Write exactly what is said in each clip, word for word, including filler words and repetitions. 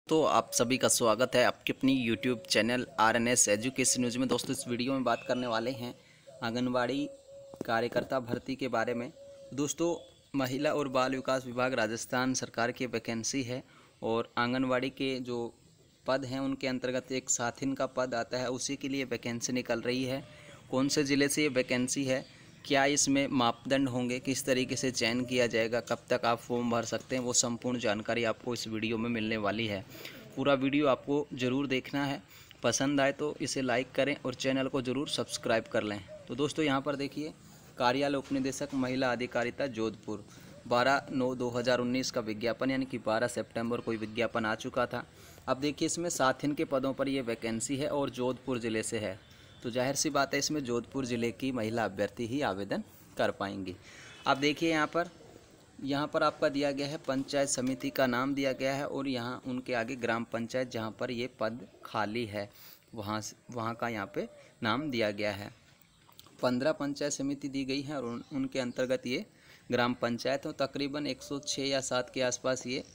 तो आप सभी का स्वागत है आपके अपनी YouTube channel R N S education news में। दोस्तों, इस वीडियो में बात करने वाले हैं आंगनवाड़ी कार्यकर्ता भर्ती के बारे में। दोस्तों, महिला और बाल विकास विभाग राजस्थान सरकार की वैकेंसी है और आंगनवाड़ी के जो पद हैं उनके अंतर्गत एक साथिन का पद आता है, उसी के लिए वैकेंसी निकल रही है। कौन से ज़िले से ये वैकेंसी है, क्या इसमें मापदंड होंगे, किस तरीके से चयन किया जाएगा, कब तक आप फॉर्म भर सकते हैं, वो संपूर्ण जानकारी आपको इस वीडियो में मिलने वाली है। पूरा वीडियो आपको ज़रूर देखना है। पसंद आए तो इसे लाइक करें और चैनल को ज़रूर सब्सक्राइब कर लें। तो दोस्तों, यहाँ पर देखिए, कार्यालय उपनिदेशक महिला अधिकारिता जोधपुर, बारह नौ दो हज़ार उन्नीस का विज्ञापन, यानी कि बारह सितंबर को विज्ञापन आ चुका था। अब देखिए, इसमें साथिन के पदों पर ये वैकेंसी है और जोधपुर ज़िले से है, तो जाहिर सी बात है इसमें जोधपुर ज़िले की महिला अभ्यर्थी ही आवेदन कर पाएंगी। आप देखिए, यहाँ पर यहाँ पर आपका दिया गया है पंचायत समिति का नाम दिया गया है और यहाँ उनके आगे ग्राम पंचायत जहाँ पर ये पद खाली है वहाँ वहाँ का यहाँ पे नाम दिया गया है। पंद्रह पंचायत समिति दी गई है और उन, उनके अंतर्गत ये ग्राम पंचायत हो, तकरीबन एक सौ छः या सात के आसपास ये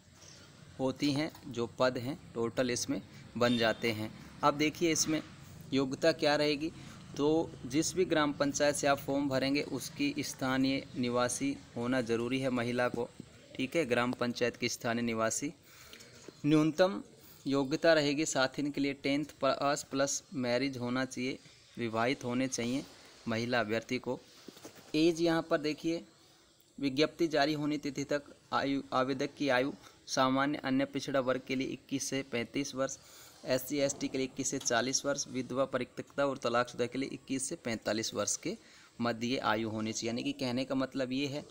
होती हैं जो पद हैं, टोटल इसमें बन जाते हैं। अब देखिए, इसमें योग्यता क्या रहेगी, तो जिस भी ग्राम पंचायत से आप फॉर्म भरेंगे उसकी स्थानीय निवासी होना ज़रूरी है महिला को, ठीक है, ग्राम पंचायत की स्थानीय निवासी। न्यूनतम योग्यता रहेगी साथिन के लिए टेंथ पास प्लस मैरिज होना चाहिए, विवाहित होने चाहिए महिला अभ्यर्थी को। एज यहाँ पर देखिए, विज्ञप्ति जारी होने तिथि तक आयु आवेदक की आयु सामान्य अन्य पिछड़ा वर्ग के लिए इक्कीस से पैंतीस वर्ष, एस सी एस टी के लिए इक्कीस से चालीस वर्ष, विधवा परित्यक्ता और तलाकशुदा के लिए इक्कीस से पैंतालीस वर्ष के मध्य ये आयु होनी चाहिए। यानी कि कहने का मतलब ये है,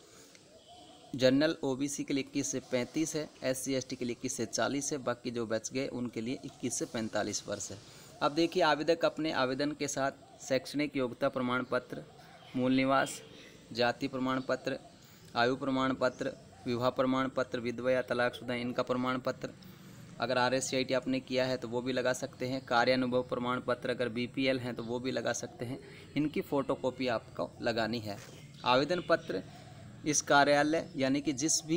जनरल ओबीसी के लिए इक्कीस से पैंतीस है, एस सी एस टी के लिए इक्कीस से चालीस है, बाकी जो बच गए उनके लिए इक्कीस से पैंतालीस वर्ष है। अब देखिए, आवेदक अपने आवेदन के साथ शैक्षणिक योग्यता प्रमाण पत्र, मूल निवास, जाति प्रमाण पत्र, आयु प्रमाण पत्र, विवाह प्रमाण पत्र, विधवा या तलाकशुदा इनका प्रमाण पत्र, अगर R S C I T आपने किया है तो वो भी लगा सकते हैं, कार्यानुभव प्रमाण पत्र, अगर बी पी एल हैं तो वो भी लगा सकते हैं, इनकी फ़ोटोकॉपी आपको लगानी है। आवेदन पत्र इस कार्यालय यानी कि जिस भी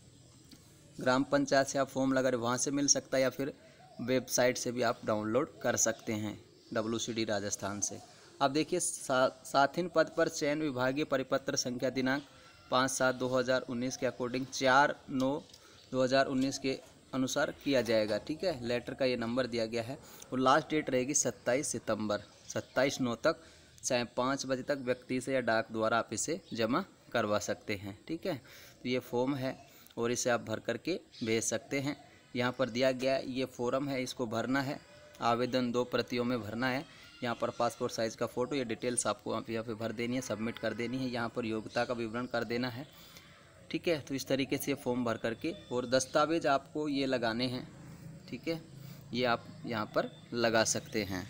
ग्राम पंचायत से आप फॉर्म लगा रहे वहाँ से मिल सकता है या फिर वेबसाइट से भी आप डाउनलोड कर सकते हैं डब्ल्यू सी डी राजस्थान से। अब देखिए, सा, साथिन पद पर चयन विभागीय परिपत्र संख्या दिनांक पाँच सात दो हज़ार उन्नीस के अकॉर्डिंग चार नौ दो हज़ार उन्नीस के अनुसार किया जाएगा, ठीक है। लेटर का ये नंबर दिया गया है और लास्ट डेट रहेगी सत्ताईस सितंबर, सत्ताईस नौ तक, चाहे पाँच बजे तक व्यक्ति से या डाक द्वारा आप इसे जमा करवा सकते हैं, ठीक है। तो ये फॉर्म है और इसे आप भर करके भेज सकते हैं। यहाँ पर दिया गया ये फॉर्म है, इसको भरना है, आवेदन दो प्रतियों में भरना है। यहाँ पर पासपोर्ट साइज़ का फ़ोटो, ये डिटेल्स आपको आप यहाँ पे भर देनी है, सबमिट कर देनी है। यहाँ पर योग्यता का विवरण कर देना है, ठीक है। तो इस तरीके से फॉर्म भर करके, और दस्तावेज आपको ये लगाने हैं, ठीक है, ये आप यहाँ पर लगा सकते हैं।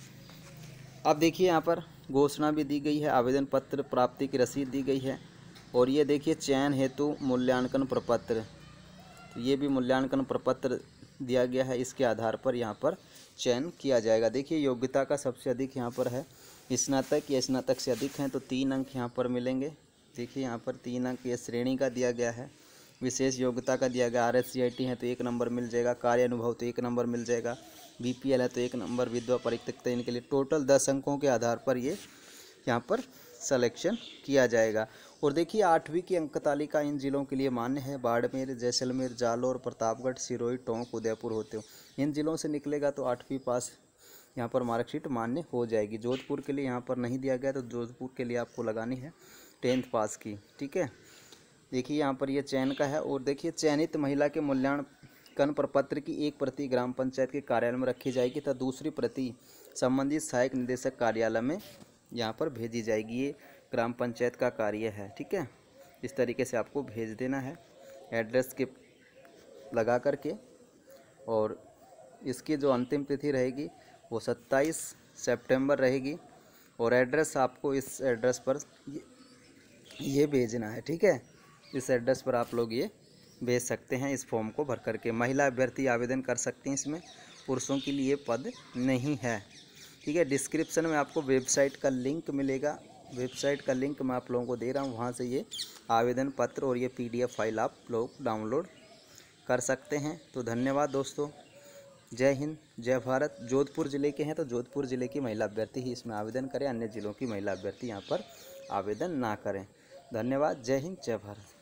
अब देखिए, यहाँ पर घोषणा भी दी गई है, आवेदन पत्र प्राप्ति की रसीद दी गई है और ये देखिए, चयन हेतु मूल्यांकन प्रपत्र, तो ये भी मूल्यांकन प्रपत्र दिया गया है, इसके आधार पर यहाँ पर चयन किया जाएगा। देखिए, योग्यता का सबसे अधिक यहाँ पर है स्नातक या स्नातक से अधिक हैं तो तीन अंक यहाँ पर मिलेंगे। देखिए, यहाँ पर तीन अंक ये श्रेणी का दिया गया है। विशेष योग्यता का दिया गया, R S C I T है तो एक नंबर मिल जाएगा, कार्य अनुभव तो एक नंबर मिल जाएगा, बी पी एल है तो एक नंबर, विधवा परित्यक्ता इनके लिए टोटल दस अंकों के आधार पर ये यहाँ पर सिलेक्शन किया जाएगा। और देखिए, आठवीं की अंक तालिका इन जिलों के लिए मान्य है, बाड़मेर, जैसलमेर, जालौर, प्रतापगढ़, सिरोही, टोंक, उदयपुर होते हो, इन जिलों से निकलेगा तो आठवीं पास यहाँ पर मार्कशीट मान्य हो जाएगी। जोधपुर के लिए यहाँ पर नहीं दिया गया, तो जोधपुर के लिए आपको लगानी है टेंथ पास की, ठीक है। देखिए, यहाँ पर ये चयन का है और देखिए, चयनित महिला के मूल्यांकन प्रपत्र की एक प्रति ग्राम पंचायत के कार्यालय में रखी जाएगी तथा दूसरी प्रति संबंधित सहायक निदेशक कार्यालय में यहाँ पर भेजी जाएगी। ये ग्राम पंचायत का कार्य है, ठीक है। इस तरीके से आपको भेज देना है एड्रेस के लगा करके, और इसकी जो अंतिम तिथि रहेगी वो सत्ताईस सितंबर रहेगी और एड्रेस आपको इस एड्रेस पर ये, ये भेजना है, ठीक है। इस एड्रेस पर आप लोग ये भेज सकते हैं इस फॉर्म को भर करके। महिला अभ्यर्थी आवेदन कर सकती हैं इसमें, पुरुषों के लिए पद नहीं है, ठीक है। डिस्क्रिप्शन में आपको वेबसाइट का लिंक मिलेगा, वेबसाइट का लिंक मैं आप लोगों को दे रहा हूँ, वहाँ से ये आवेदन पत्र और ये पी डी एफ फाइल आप लोग डाउनलोड कर सकते हैं। तो धन्यवाद दोस्तों। जय हिंद, जय भारत। जोधपुर ज़िले के हैं तो जोधपुर ज़िले की महिला अभ्यर्थी ही इसमें आवेदन करें, अन्य ज़िलों की महिला अभ्यर्थी यहाँ पर आवेदन ना करें। धन्यवाद। जय हिंद, जय भारत।